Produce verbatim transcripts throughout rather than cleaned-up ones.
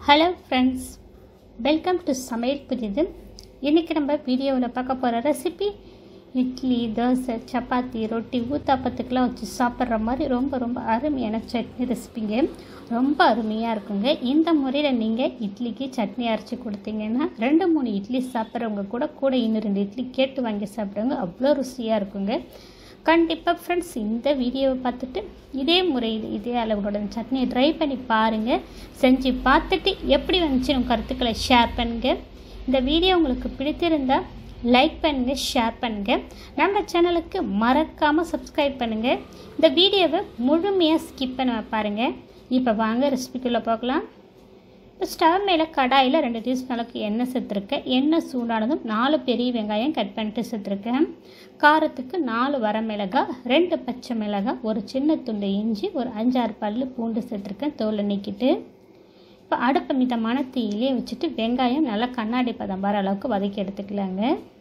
Hello friends, welcome to சமையல் புதிது. இன்றைக்கி நம்ம வீடியோவில் பார்க்க போகிற ரெசிபி இட்லி, தோசை, சப்பாத்தி, ரொட்டி, ஊத்தாப்பத்துக்கெலாம் வச்சு சாப்பிட்ற மாதிரி ரொம்ப ரொம்ப அருமையான சட்னி ரெசிபிங்க. ரொம்ப அருமையாக இருக்குங்க. இந்த முறையில் நீங்கள் இட்லிக்கு சட்னி அரைச்சி கொடுத்தீங்கன்னா ரெண்டு மூணு இட்லி சாப்பிட்றவங்க கூட கூட இன்னும் ரெண்டு இட்லி கேட்டு வாங்கி சாப்பிடுவாங்க. அவ்வளோ ருசியாக இருக்குங்க. கண்டிப்பாக ஃப்ரெண்ட்ஸ், இந்த வீடியோவை பார்த்துட்டு இதே முறையில் இதே அளவுகளோட சட்னியை ட்ரை பண்ணி பாருங்கள். செஞ்சு பார்த்துட்டு எப்படி வந்துச்சு கருத்துக்களை ஷேர் பண்ணுங்கள். இந்த வீடியோ உங்களுக்கு பிடித்திருந்தால் லைக் பண்ணுங்கள், ஷேர் பண்ணுங்கள். நம்ம சேனலுக்கு மறக்காமல் சப்ஸ்கிரைப் பண்ணுங்கள். இந்த வீடியோவை முழுமையாக ஸ்கிப் பண்ண பாருங்கள். இப்போ வாங்க ரெசிபிக்குள்ளே பார்க்கலாம். இப்போ ஸ்டவ் மேலே கடாயில் ரெண்டு டீஸ்பூன் அளவுக்கு எண்ணெய் சேர்த்துருக்கேன். எண்ணெய் சூடானதும் நாலு பெரிய வெங்காயம் கட் பண்ணிட்டு சேர்த்துருக்கேன். காரத்துக்கு நாலு வரமிளகாய், ரெண்டு பச்சை மிளகாய், ஒரு சின்ன துண்டு இஞ்சி, ஒரு அஞ்சாறு பல் பூண்டு சேர்த்துருக்கேன் தோலை நீக்கிட்டு. இப்போ அடுப்பு மிதமான தீயிலே வச்சுட்டு வெங்காயம் நல்லா கண்ணாடி பதம் வர அளவுக்கு வதக்கி எடுத்துக்கலாங்க.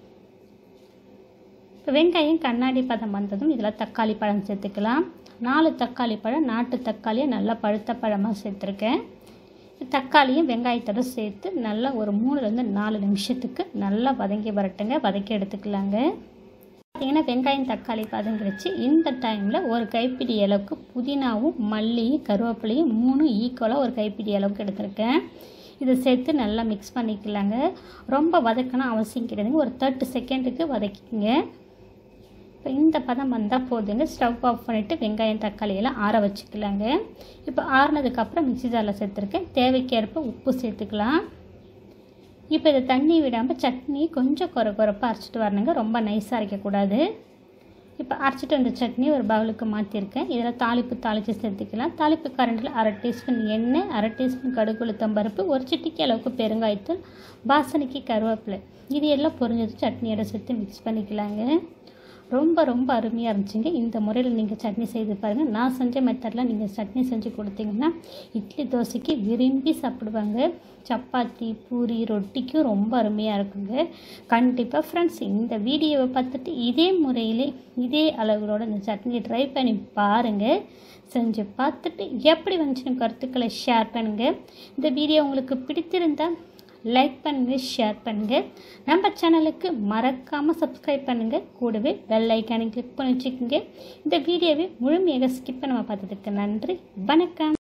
இப்போ வெங்காயம் கண்ணாடி பதம் வந்ததும் இதில் தக்காளி பழம் சேர்த்துக்கலாம். நாலு தக்காளி பழம், நாட்டு தக்காளியை நல்லா பழுத்த பழமாக சேர்த்துருக்கேன். தக்காளியும் வெங்காயத்தோடு சேர்த்து நல்லா ஒரு மூணுலேருந்து நாலு நிமிஷத்துக்கு நல்லா வதங்கி வரட்டுங்க, வதக்கி எடுத்துக்கலாங்க. பார்த்திங்கன்னா வெங்காயம் தக்காளி வதங்கிடுச்சு. இந்த டைமில் ஒரு கைப்பிடி அளவுக்கு புதினாவும் மல்லியும் கருவேப்பிலையும் மூணு ஈக்குவலாக ஒரு கைப்பிடி அளவுக்கு எடுத்துருக்கேன். இதை சேர்த்து நல்லா மிக்ஸ் பண்ணிக்கலாங்க. ரொம்ப வதக்கணும் அவசியம் கிடையாதுங்க. ஒரு தேர்ட்டி செகண்டுக்கு வதக்கிங்க. இப்போ இந்த பதம் வந்தால் போதுங்க. ஸ்டவ் ஆஃப் பண்ணிவிட்டு வெங்காயம் தக்காளியெல்லாம் ஆற வச்சுக்கலாங்க. இப்போ ஆறினதுக்கப்புறம் மிக்ஸி ஜாரில் சேர்த்துருக்கேன். தேவைக்கேற்ப உப்பு சேர்த்துக்கலாம். இப்போ இதை தண்ணி விடாமல் சட்னி கொஞ்சம் குறை குறைப்பாக அரைச்சிட்டு வரணுங்க. ரொம்ப நைஸாக அரைக்கக்கூடாது. இப்போ அரைச்சிட்டு வந்த சட்னி ஒரு பவுலுக்கு மாற்றிருக்கேன். இதில் தாளிப்பு தாளித்து சேர்த்துக்கலாம். தாளிப்பு கரண்டில் அரை டீஸ்பூன் எண்ணெய், அரை டீஸ்பூன் கடுகு உளுத்தம் பருப்பு, ஒரு சிட்டிக்கு அளவுக்கு பெருங்காயத்தூள், வாசனைக்கு கருவேப்பிலை, இது எல்லாம் பொரிஞ்சது சட்னியோட சேர்த்து மிக்ஸ் பண்ணிக்கலாங்க. ரொம்ப ரொம்ப அருமையாக இருந்துச்சுங்க. இந்த முறையில் நீங்கள் சட்னி செய்து பாருங்கள். நான் செஞ்ச மெத்தடில் நீங்கள் சட்னி செஞ்சு கொடுத்தீங்கன்னா இட்லி தோசைக்கு விரும்பி சாப்பிடுவாங்க. சப்பாத்தி, பூரி, ரொட்டிக்கும் ரொம்ப அருமையாக இருக்குங்க. கண்டிப்பாக ஃப்ரெண்ட்ஸ், இந்த வீடியோவை பார்த்துட்டு இதே முறையிலே இதே அளவுகளோட இந்த சட்னியை ட்ரை பண்ணி பாருங்கள். செஞ்சு பார்த்துட்டு எப்படி வந்துச்சுன்னு கருத்துக்களை ஷேர் பண்ணுங்கள். இந்த வீடியோ உங்களுக்கு பிடித்திருந்தால் லைக் பண்ணுங்கள், ஷேர் பண்ணுங்கள். நம்ம சேனலுக்கு மறக்காமல் சப்ஸ்கிரைப் பண்ணுங்கள். கூடவே பெல் ஐக்கானை கிளிக் பண்ணி வச்சுக்கோங்க. இந்த வீடியோவை முழுமையாக ஸ்கிப் பண்ணாமல் பார்த்ததுக்கு நன்றி. வணக்கம்.